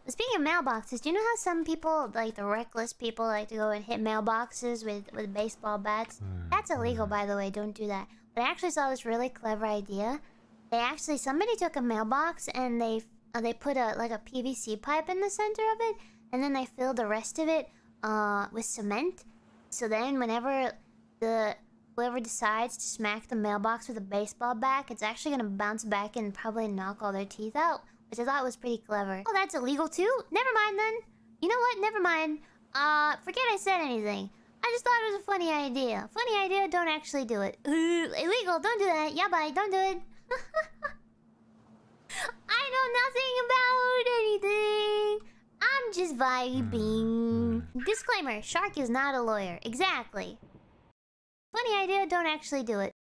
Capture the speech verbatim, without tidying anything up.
Speaking of mailboxes, do you know how some people, like the reckless people, like to go and hit mailboxes with, with baseball bats? That's illegal, by the way. Don't do that. But I actually saw this really clever idea. They actually... Somebody took a mailbox and they uh, they put a like a P V C pipe in the center of it. And then they filled the rest of it uh, with cement. So then whenever the... Whoever decides to smack the mailbox with a baseball bat, it's actually gonna bounce back and probably knock all their teeth out. Which I thought was pretty clever. Oh, that's illegal too? Never mind then. You know what? Never mind. Uh, forget I said anything. I just thought it was a funny idea. Funny idea, don't actually do it. Uh, illegal, don't do that. Yeah, bye, don't do it. I know nothing about anything. I'm just vibing. Disclaimer, Shark is not a lawyer. Exactly. Funny idea, don't actually do it.